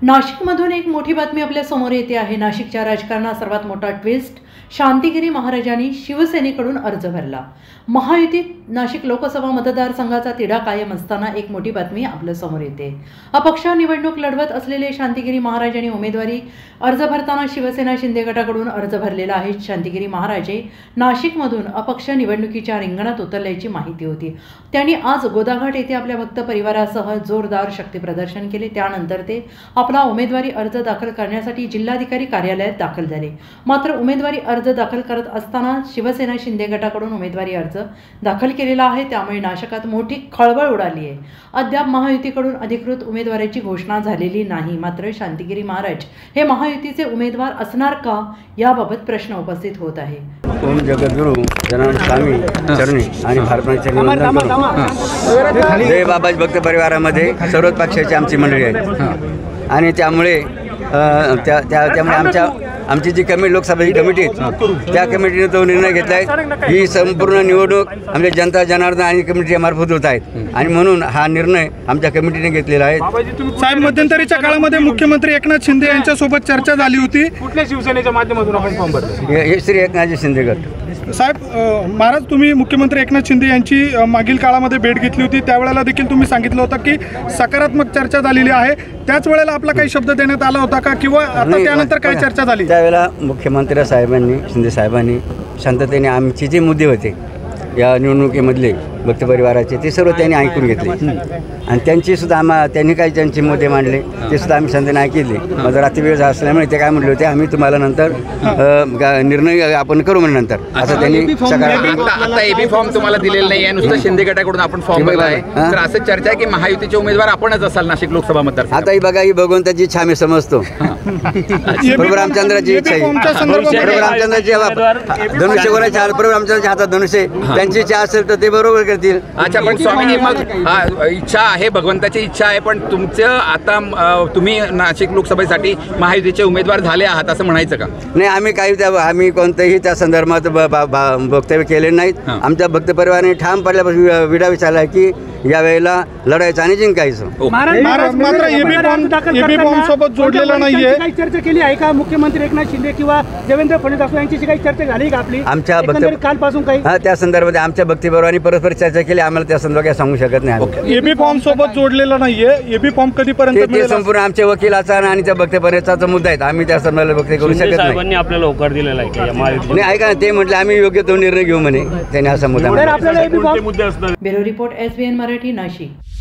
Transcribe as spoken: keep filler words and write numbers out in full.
नाशिकमधून एक मोठी बातमी आपल्या समोर येते आहे। नाशिकच्या राजकारणात सर्वात मोठा ट्विस्ट, शांतिगिरी महाराजांनी शिवसेनेकडून अर्ज भरला। महायुतीत नाशिक लोकसभा मतदारसंघाचा तिढा कायम असताना एक मोठी बातमी आपल्या समोर येते। अपक्ष निवडणूक लढवत असलेले शांतिगिरी महाराजांनी उमेदवारी अर्ज भरताना शिवसेना शिंदे गटाकडून अर्ज भरलेला आहे। शांतिगिरी महाराजे नाशिकमधून अपक्ष निवडणुकीच्या रिंगणात उतरल्याची माहिती होती। त्यांनी आज गोदाघाट येथे आपल्या भक्त परिवारासह जोरदार शक्ती प्रदर्शन केले। त्यानंतर ते आपला उमेदवारी अर्ज दाखल करण्यासाठी जिल्हाधिकारी कार्यालयात दाखल झाले। मात्र उमेदवारी अर्ज दाखल करत असताना शिवसेना शिंदे गटाकडून उमेदवारी अर्ज दाखल केलेला आहे। त्यामुळे नाशिकात मोठी खळबळ उडाली आहे। अद्याप महायुतीकडून अधिकृत उमेदवाराची घोषणा झालेली नाही। मात्र शांतिगिरी महाराज हे महायुतीचे उमेदवार असणार का, याबाबत प्रश्न उपस्थित होत आहे। ओम जगद्गुरु जनार्दन स्वामी चरणी आणि भारताचे जय बाबाजी भक्त परिवारामध्ये सर्वच पक्षाची आमची मंडळी आहे आणि त्यामुळे त्या त्यामुळे आमच्या आमची जी कमिटी लोकसभेची कमिटी त्या कमिटीने तो निर्णय घेतला आहे। ही संपूर्ण निवडणूक आमच्या जनता जनार्दन आणि कमिटीच्या मार्फत होत आहेत आणि म्हणून हा निर्णय आमच्या कमिटीने घेतलेला आहे। साहेब, मध्यंतरीच्या काळामध्ये मुख्यमंत्री एकनाथ शिंदे यांच्यासोबत चर्चा झाली होती। कुठल्या शिवसेनेच्या माध्यमातून आपण फॉर्म भरले? हे श्री एकनाथजी शिंदे गट। साहेब, महाराज तुम्ही मुख्यमंत्री एकनाथ शिंदे यांची मागील काळामध्ये भेट घेतली होती, त्यावेळेला देखील तुम्ही सांगितलं होतं की सकारात्मक चर्चा झालेली आहे। त्याच वेळेला आपला काही शब्द देण्यात आला होता का, किंवा आता त्यानंतर काय चर्चा झाली? त्यावेळेला मुख्यमंत्री साहेबांनी शिंदे साहेबांनी शांततेने आमचे जे मुद्दे होते या निवडणुकीमधले भक्त परिवाराचे ते सर्व त्यांनी ऐकून घेतले आणि त्यांची सुद्धा आम्हा त्यांनी काही त्यांचे मुद्दे मांडले ते सुद्धा आम्ही शांततेने ऐकले। माझा रात्री वेळ असल्यामुळे ते काय म्हटले होते, आम्ही तुम्हाला नंतर निर्णय आपण करू म्हणजे नंतर असं त्यांनी सकारात्मक। आता एबी फॉर्म तुम्हाला दिलेला नाही आहे, नुसतं शिंदे गटाकडून आपण फॉर्म भरला आहे, तर असं चर्चा आहे की महायुतीचे उमेदवार आपणच असाल नाशिक लोकसभा मतदार। आता ही बघा, ही भगवंताची इच्छा आम्ही समजतो। प्रभू रामचंद्राची इच्छा आहे, प्रभू रामचंद्राची धनुष्य कोणाच्या प्रभू रामचंद्राच्या हातात धनुष्य, त्यांची इच्छा असेल तर ते बरोबर करतील। अच्छा, पण स्वामींनी मग इच्छा आहे, भगवंताची इच्छा आहे, पण तुमचं आता तुम्ही नाशिक लोकसभेसाठी महायुतीचे उमेदवार झाले आहात असं म्हणायचं का? नाही, आम्ही काही त्या आम्ही कोणत्याही त्या संदर्भात वक्तव्य केले नाहीत। आमच्या भक्त परिवाराने ठाम पडल्यापासून विडा विचारला की यावेळेला लढायचं आणि जिंकायचं। मात्र एबी फॉर्म सोबत जोडलेला नाहीये, काही चर्चा केली आहे का मुख्यमंत्री एकनाथ शिंदे किंवा देवेंद्र फडणवीस यांची काही चर्चा झाली का आपली आमच्या भक्त कालपासून? काही हा त्या संदर्भात आमच्या भक्ती परिवाराने परस्पर चर्चा केली। आम्हाला त्या संदर्भात काय सांगू शकत नाही। एबी फॉर्म सोबत जोडलेला नाहीये, एबी फॉर्म कधीपर्यंत मिळेल? संपूर्ण आमच्या वकिलाचा आणि त्या भक्त परिवाराचा मुद्दा आहे, आम्ही त्या संदर्भात वक्तव्य करू शकत नाही। आपल्याला होकार दिलेला आहे नाही, ऐका ना, ते म्हटलं आम्ही योग्य तो निर्णय घेऊ म्हणे, त्याने असा मुद्दा। Bureau report, S B N Marathi, Nashik.